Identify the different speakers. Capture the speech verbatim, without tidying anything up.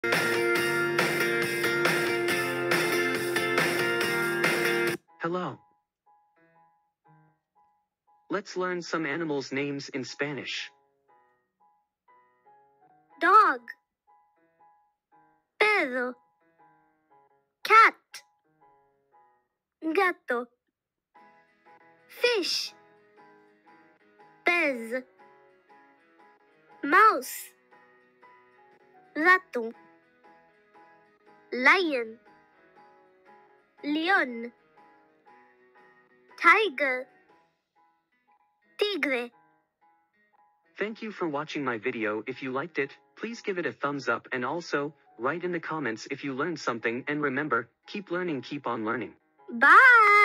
Speaker 1: Hello. Let's learn some animals' names in Spanish.
Speaker 2: Dog, perro, cat, gato, fish, pez, mouse, rato, lion, león, tiger, tigre.
Speaker 1: Thank you for watching my video. If you liked it, please give it a thumbs up and also, write in the comments if you learned something, and remember, keep learning, keep on learning.
Speaker 2: Bye!